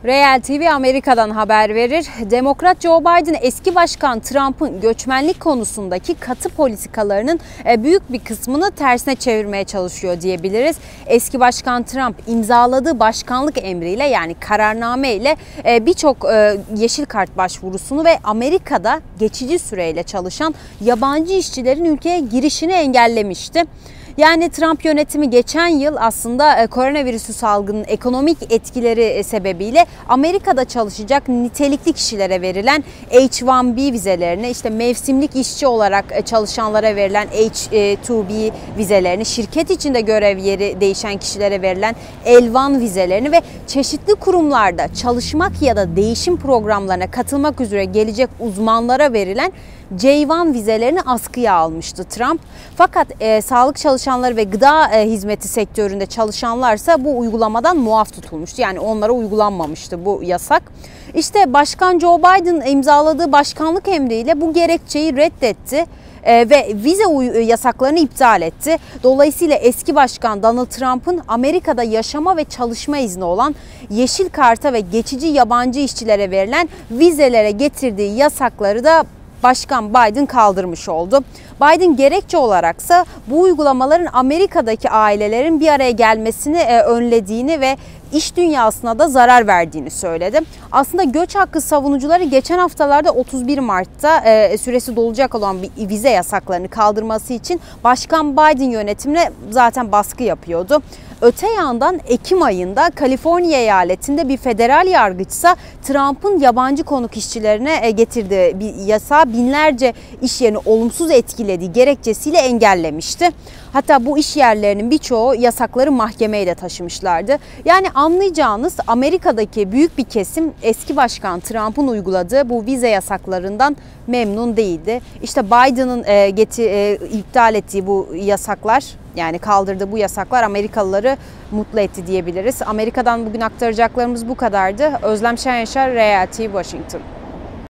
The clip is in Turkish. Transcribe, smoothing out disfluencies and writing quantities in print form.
Real TV Amerika'dan haber verir. Demokrat Joe Biden eski başkan Trump'ın göçmenlik konusundaki katı politikalarının büyük bir kısmını tersine çevirmeye çalışıyor diyebiliriz. Eski başkan Trump imzaladığı başkanlık emriyle yani kararname ile birçok yeşil kart başvurusunu ve Amerika'da geçici süreyle çalışan yabancı işçilerin ülkeye girişini engellemişti. Yani Trump yönetimi geçen yıl aslında koronavirüsü salgının ekonomik etkileri sebebiyle Amerika'da çalışacak nitelikli kişilere verilen H-1B vizelerini, işte mevsimlik işçi olarak çalışanlara verilen H-2B vizelerini, şirket içinde görev yeri değişen kişilere verilen L-1 vizelerini ve çeşitli kurumlarda çalışmak ya da değişim programlarına katılmak üzere gelecek uzmanlara verilen J-1 vizelerini askıya almıştı Trump. Fakat sağlık çalışanları ve gıda hizmeti sektöründe çalışanlarsa bu uygulamadan muaf tutulmuştu. Yani onlara uygulanmamıştı bu yasak. İşte Başkan Joe Biden imzaladığı başkanlık emriyle bu gerekçeyi reddetti ve vize yasaklarını iptal etti. Dolayısıyla eski başkan Donald Trump'ın Amerika'da yaşama ve çalışma izni olan yeşil karta ve geçici yabancı işçilere verilen vizelere getirdiği yasakları da Başkan Biden kaldırmış oldu. Biden gerekçe olaraksa bu uygulamaların Amerika'daki ailelerin bir araya gelmesini önlediğini ve iş dünyasına da zarar verdiğini söyledi. Aslında göç hakkı savunucuları geçen haftalarda 31 Mart'ta süresi dolacak olan vize yasaklarını kaldırması için Başkan Biden yönetimine zaten baskı yapıyordu. Öte yandan Ekim ayında Kaliforniya eyaletinde bir federal yargıçsa Trump'ın yabancı konuk işçilerine getirdiği bir yasağı binlerce iş yerini olumsuz etkilediği gerekçesiyle engellemişti. Hatta bu iş yerlerinin birçoğu yasakları mahkemeye de taşımışlardı. Yani anlayacağınız Amerika'daki büyük bir kesim eski başkan Trump'ın uyguladığı bu vize yasaklarından memnun değildi. İşte Biden'ın iptal ettiği bu yasaklar, yani kaldırdığı bu yasaklar Amerikalıları mutlu etti diyebiliriz. Amerika'dan bugün aktaracaklarımız bu kadardı. Özlem Şen Yaşar, Real TV, Washington.